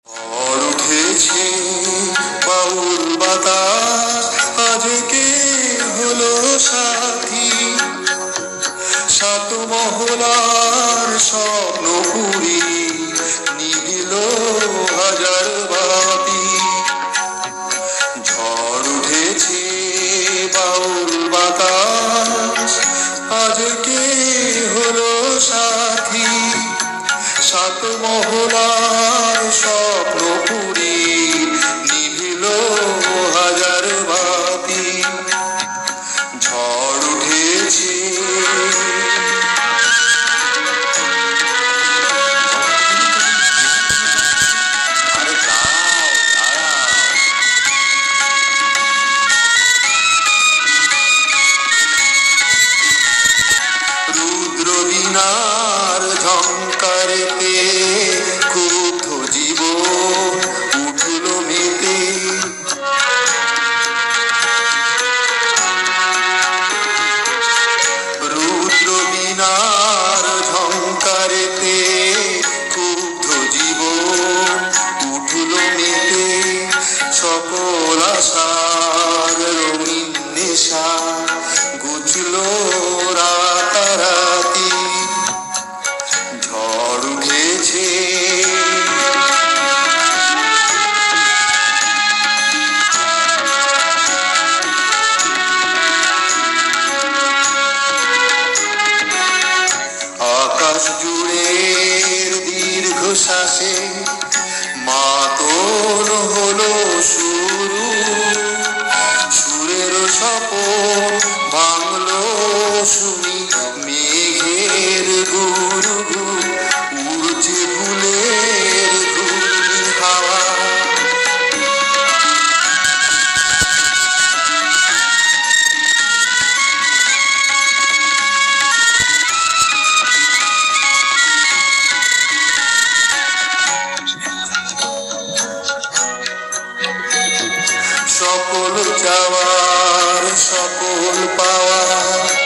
ঝড় উঠেছে বাউল বাতাস আজকে হলো সাথী, সাত মহলার স্বপ্ন পুরি নিভিল হাজার বাতি। ঝড় উঠেছে বাউল বাতাস আজকে হলো সাথী, সাত মহলার স্বপ্ন পুরি নিভিল হাজার বাতি। ঝড় উঠেছে রুদ্র বীণার ঝংকারেতে ক্ষুব্ধ জীবন উঠল মেতে। রুদ্র বীণার ঝংকারেতে ক্ষুব্ধ জীবন উঠল মেতে। সকল আশার রঙিন নেশা ঘুচল রাতারাতি। ঝড় উঠেছে আকাশ জুড়ে দীর্ঘশ্বাসে মাতন হলো শুরু। সুরের স্বপন ভাঙলো শুনি মেঘের গুরু। উড়ছে ফুলের ঘূর্ণি হাওয়া, সকল চাওয়ার সকল পাওয়া